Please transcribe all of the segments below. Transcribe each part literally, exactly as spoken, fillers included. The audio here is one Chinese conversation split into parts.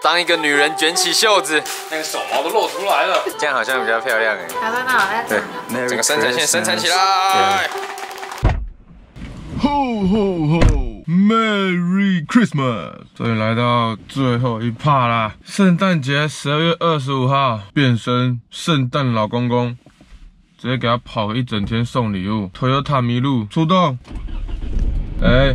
当一个女人卷起袖子，那个手毛都露出来了，这样好像比较漂亮哎。 好的，那我来对，整个生产线生产起来。 吼吼吼 ！Merry Christmas！ 终于来到最后一趴啦！圣诞节十二月二十五号，变身圣诞老公公，直接给他跑个一整天送礼物。Toyota 麋鹿出动！哎、欸，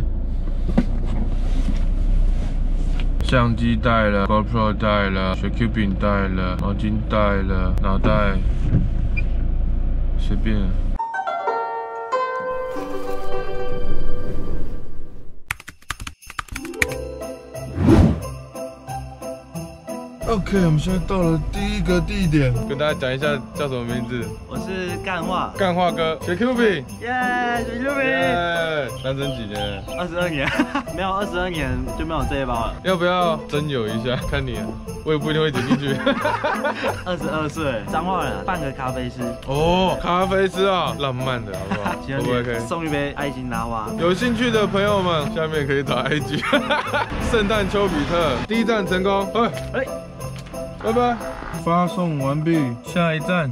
相机带了 ，GoPro 带了，雪 Q 饼带了，毛巾带了，脑袋随便。OK， 我们现在到了第一个地点，跟大家讲一下叫什么名字。 我是干话， 干话哥，雪 Q 饼， 耶，雪 Q 饼， 耶，单身几年？ 二十二年，没有二十二年就没有这一包了。 要不要征友一下？看你啊，我也不一定会点进去。 二十二岁，彰化人，半个咖啡师。 哦，咖啡师啊，浪漫的好不好？会不会可以送一杯爱心拉花？ 有兴趣的朋友们，下面可以找 I G。圣诞丘比特，第一站成功。哎哎。拜拜，发送完毕。下一站，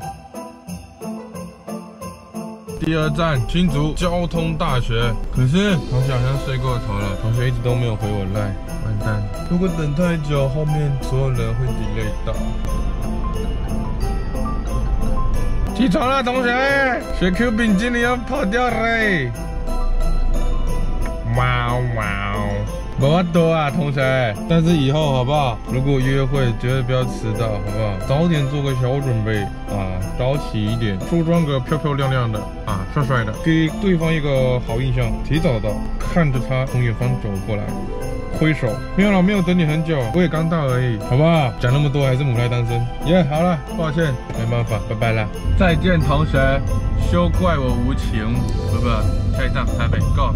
第二站新竹交通大学。可是同学好像睡过头了，同学一直都没有回我赖，完蛋！如果等太久，后面所有人会 delay 到。起床了，同学，雪 Q 饼经理要跑掉嘞！喵喵。没法多啊，同学。但是以后好不好？如果约会绝对不要迟到，好不好？早点做个小准备啊，早起一点，梳妆个漂漂亮亮的啊，帅帅的，给对方一个好印象。提早到，看着他从远方走过来，挥手。没有了，没有等你很久，我也刚到而已，好不好？讲那么多还是母胎单身。耶、yeah, ，好了，抱歉，没办法，拜拜啦，再见，同学。休怪我无情，不不，下一站台北 ，Go。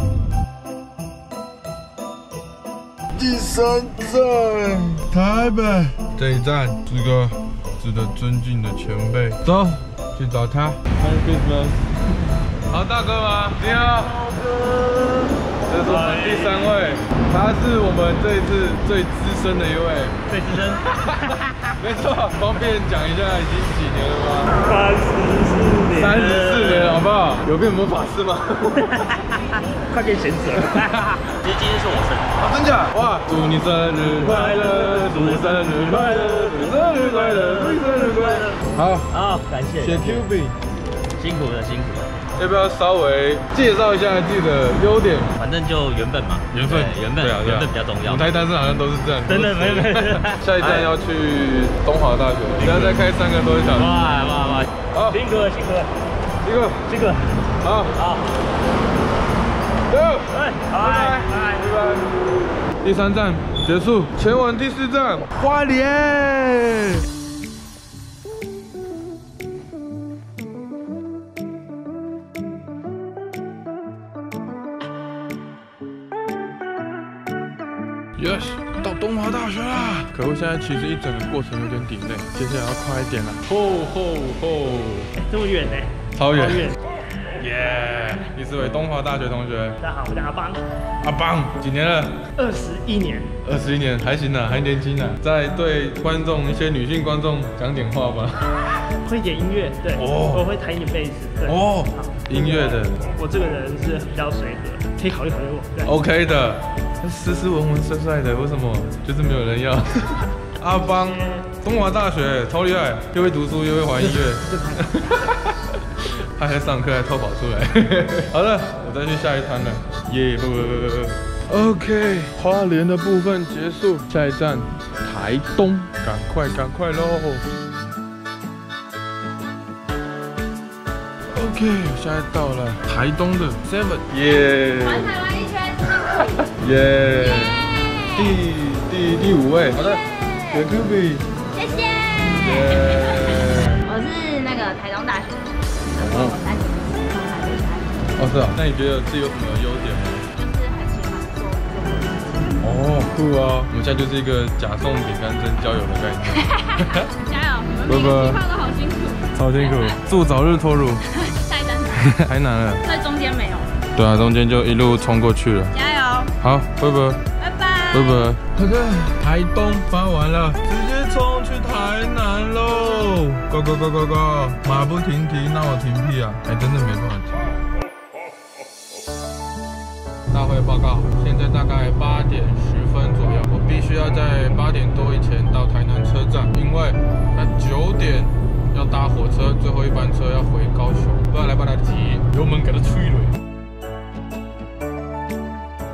第三站台北，这一站是个值得尊敬的前辈，走去找他。Merry Christmas， 好大哥吗？你好，大哥。这是我们第三位，他是我们这一次最资深的一位。 最资深？ 没错，方便讲一下已经几年了吗？ 三十四年。 三十四年了，好不好？有变魔法师吗？ 快变贤者了。其实今天是我生日。 啊，真假？哇！祝你生日快乐，祝你生日快乐，祝你生日快乐，祝你生日快乐。好， 好，感谢。 雪 Q 饼， 辛苦了，辛苦了。 要不要稍微介绍一下自己的优点？ 反正就缘分嘛，缘分，缘分，缘分比较重要。 母胎单身好像都是这样。 真的，没没。 下一站要去东华大学，等下再开三个多小时。 哇哇哇！ 好， 辛苦了，辛苦了， 辛苦， 辛苦。 好， 好。 走， 哎，拜拜，拜拜。 第三站结束，前往第四站花莲。Yes， 到东华大学啦！可恶，现在其实一整个过程有点delay，接下来要快一点了。吼吼吼！ 这么远呢？ 超远。耶！第四位东华大学同学。 大家好，我叫阿邦。 阿邦，几年了？ 二十一年。 二十一年，还行啊，还年轻啊。再对观众一些女性观众讲点话吧。 会点音乐，对，哦、我会弹一点贝斯，对。哦， 音乐的。 我这个人是比较随和，可以考虑考虑我。对 OK 的。斯斯文文帅帅的，为什么就是没有人要？阿邦，东华大学超厉害，又会读书又会玩音乐，他还上课还偷跑出来。好了，我再去下一摊了，耶、yeah, ！OK， 花莲的部分结束，下一站台东，赶快赶快喽 ！OK， 现在到了台东的 Seven， 耶！ 环台湾一圈。 耶！第第第五位，好的，雪 Q 饼， 谢谢。我是那个台东大学的，然后我三年级上台北大学。 哦，是啊，那你觉得自己有什么优点吗？ 就是很喜欢做做事情。 哦，酷啊！我们现在就是一个假送饼干真交友的概念。 加油！我们每个计划都好辛苦。 超辛苦，祝早日脱乳。 下一站。 太难了。 所以中间没有。 对啊，中间就一路冲过去了。 加油！ 好，拜拜。 拜拜。 不不，好的，台东发完了，直接冲去台南喽 ！Go go go go go， 马不停蹄，那我停屁啊！哎，真的没办法停。大会报告，现在大概八点十分左右，我必须要在八点多以前到台南车站，因为他九点要搭火车，最后一班车要回高雄，不然来把它挤，油门给它吹了。耶、yeah ！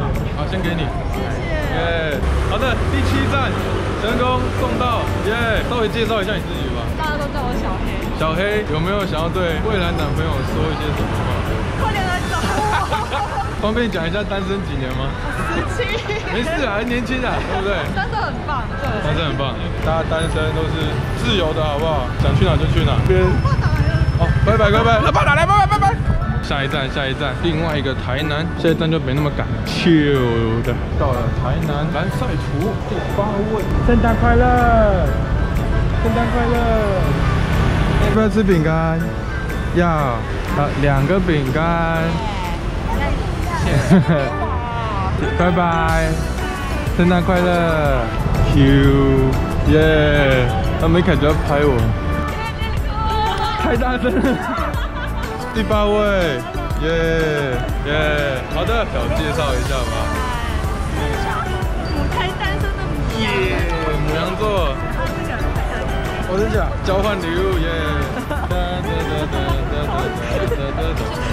好，先给你。耶！ Yeah 好的，第七站成功送到。耶！ Yeah 稍微介绍一下你自己吧。 大家都叫我小黑。 小黑有没有想要对未来男朋友说一些什么话？ 快点来找我。 方便讲一下单身几年吗？ 十七。 没事啊，还年轻啊，对不对？ 单身很棒，对。 单身很棒，大家单身都是自由的，好不好？想去哪就去哪。边。好，拜拜拜拜，老爸打来，拜拜拜拜。下一站，下一站，另外一个台南，下一站就没那么赶。Q 的，到了台南蓝晒图第八位，圣诞快乐，圣诞快乐！要不要吃饼干？要，好，两个饼干。拜拜，圣诞快乐 ！Q， 耶！他没感觉要拍我，太大声了。第八位，耶耶，好的，小介绍一下吧。 母胎单身的母羊。 耶，母羊座。我真假？交换礼物耶！哒哒哒哒哒哒哒哒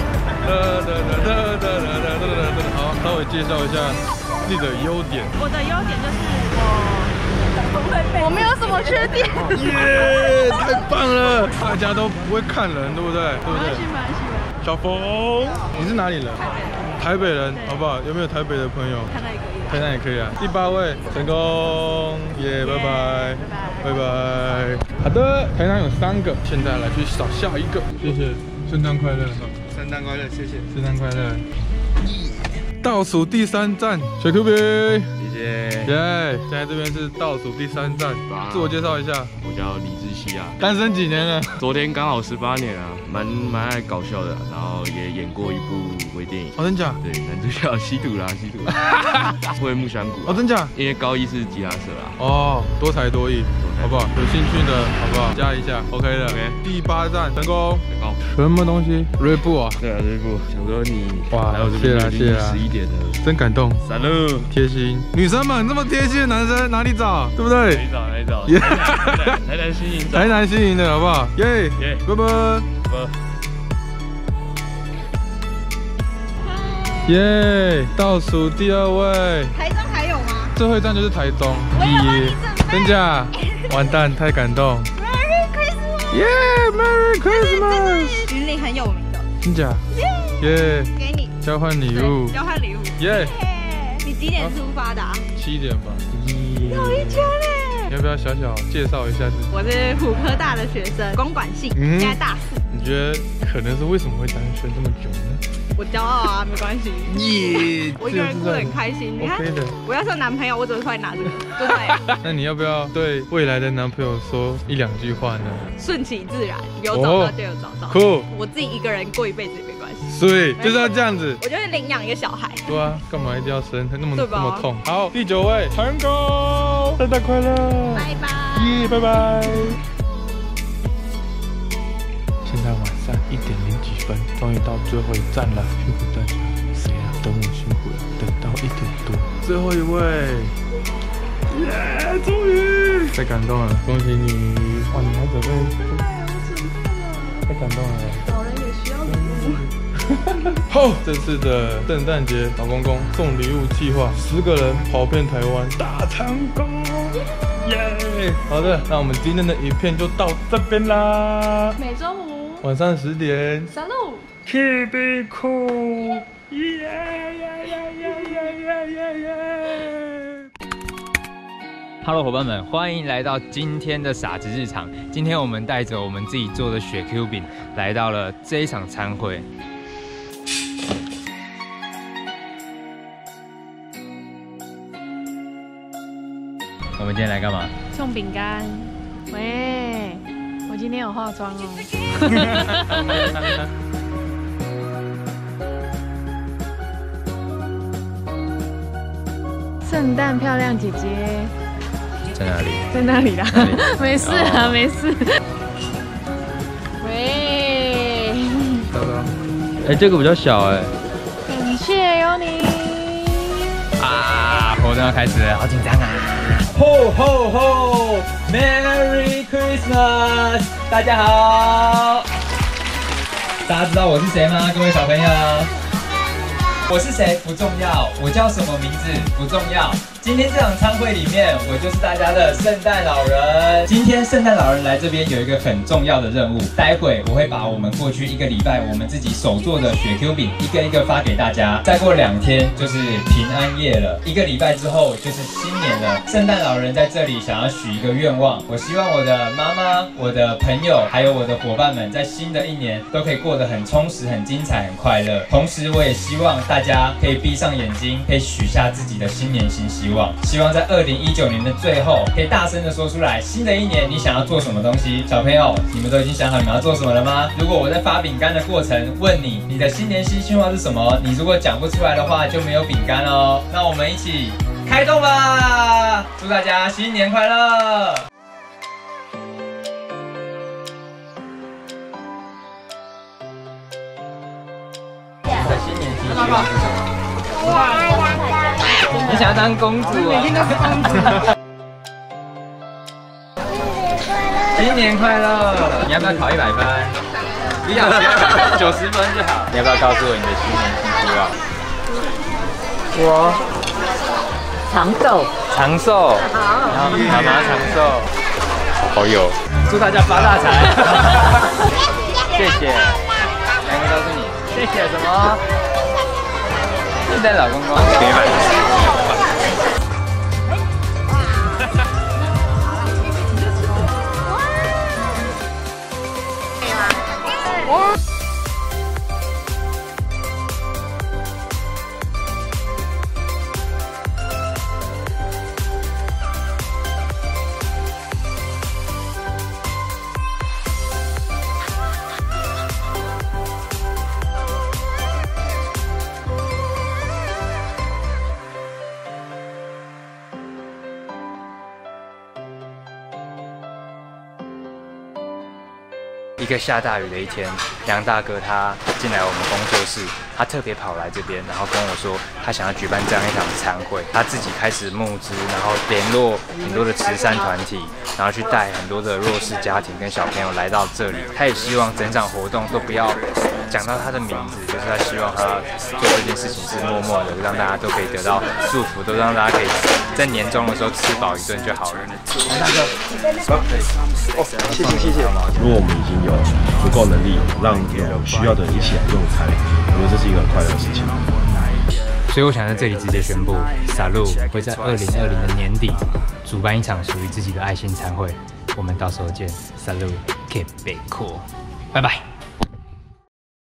哒哒哒哒。好，稍微介绍一下自己的优点。 我的优点就是我，我没有什么缺点。 耶，太棒了！大家都不会看人，对不对？对不对？小峰，你是哪里人？台北人，好不好？有没有台北的朋友？ 台南也可以。 台南也可以啊。第八位成功，耶，拜拜，拜拜。好的，台南有三个，现在来去找下一个。谢谢，圣诞快乐， 圣诞快乐，谢谢， 圣诞快乐。倒数第三站，雪 Q B， 谢谢。 耶，现在这边是倒数第三站，自我介绍一下。 我叫李志熙啊， 单身几年了？ 昨天刚好十八年啊，蛮蛮爱搞笑的，然后也演过一部微电影。 哦，真假？ 对，男主角吸毒啦，吸毒。会木香鼓。 哦，真假？ 因为高一是吉他社啦。 哦，多才多艺，好不好？有兴趣的，好不好？加一下 ，OK 的。OK。第八站成功。 成功。 什么东西？锐步啊？ 对啊，锐步。想说你哇， 还有这边已经十一点了， 真感动。 散了。 贴心，女生们这么贴心的男生哪里找？对不对？ 哪里找？哪里找？台南新营。 台南新营的好不好？耶耶，拜拜。耶，倒数第二位。 台中还有吗？ 最后一站就是台中。 我有帮你准备。 真假？完蛋，太感动。 Merry Christmas！ 耶 ，Merry Christmas！ 这是云林很有名的。 真假？耶， 给你交换礼物。 交换礼物。 耶！ 你几点出发的？ 七点吧。 有一天嘞。 要不要小小介绍一下自己？ 我是虎科大的学生，公管系，现在大四。 你觉得可能是为什么会单身这么久呢？ 我骄傲啊，没关系。耶，我一个人过得很开心。你看，我要是有男朋友，我怎么会拿这个？对不对？ 那你要不要对未来的男朋友说一两句话呢？ 顺其自然，有找到就有找到。 酷， 我自己一个人过一辈子也没关系。 所以就是要这样子。 我就是领养一个小孩。 对啊，干嘛一定要生？那么那么痛。好，第九位成功，圣诞快乐， 拜拜。 耶，拜拜。现在晚上一点零几分，终于到最后一站了，辛苦大家。谁啊？等我辛苦了，等到一点多。最后一位，耶，终于！太感动了，恭喜你！哇，你还准备？太感动了。 老人也需要礼物。 好，这次的圣诞节老公公送礼物计划，十个人跑遍台湾，大成功！耶！好的，那我们今天的影片就到这边啦。 每周五。 晚上十点， 三路 ，Keep it cool， 耶耶耶耶耶耶耶 ！Hello， 伙伴们，欢迎来到今天的傻子日常。今天我们带着我们自己做的雪 Q 饼，来到了这一场餐会。我们今天来干嘛？ 送饼干。喂。我今天有化妆哦。 圣诞漂亮姐姐在哪里？ 在那里啦，没事啊， 哦、 没事。喂， 哎、欸，这个比较小哎、欸。 感谢有你。 啊，活动要开始了，好紧张啊！吼吼吼 ，Merry Christmas！ 大家好。大家知道我是谁吗？各位小朋友，我是谁不重要，我叫什么名字不重要。今天这场餐会里面，我就是大家的圣诞老人。今天圣诞老人来这边有一个很重要的任务，待会我会把我们过去一个礼拜我们自己手做的雪 Q 饼一个一个发给大家。再过两天就是平安夜了，一个礼拜之后就是新年了。圣诞老人在这里想要许一个愿望，我希望我的妈妈、我的朋友还有我的伙伴们在新的一年都可以过得很充实、很精彩、很快乐。同时，我也希望大家可以闭上眼睛，可以许下自己的新年新希望。希望在二零一九年的最后，可以大声的说出来，新的一年你想要做什么东西？小朋友，你们都已经想好你们要做什么了吗？如果我在发饼干的过程问你，你的新年新希望是什么？你如果讲不出来的话，就没有饼干哦。那我们一起开动吧！祝大家新年快乐！你的新年新希望是什么？你想要当公主啊？每天都是公主。新年快乐！你要不要考一百分？不要，九十分就好。你要不要告诉我你的新年新希望？我长寿。 长寿。好。然后妈妈长寿。好友。祝大家发大财。谢谢。两个都是你。谢谢什么？圣诞老公公。别买。一个下大雨的一天，梁大哥他进来我们工作室，他特别跑来这边，然后跟我说他想要举办这样一场餐会，他自己开始募资，然后联络很多的慈善团体，然后去带很多的弱势家庭跟小朋友来到这里。他也希望整场活动都不要讲到他的名字，就是他希望他做这件事情是默默的，让大家都可以得到祝福，都让大家可以在年终的时候吃饱一顿就好了。梁大哥， 哦，谢谢谢谢。如果我们已经有足够能力让有需要的人一起来用餐，我觉得这是一个很快乐的事情。 所以我想在这里直接宣布 ，Salud 会在二零二零的年底主办一场属于自己的爱心餐会，我们到时候见 ，Salud， Keep it cool， 拜拜。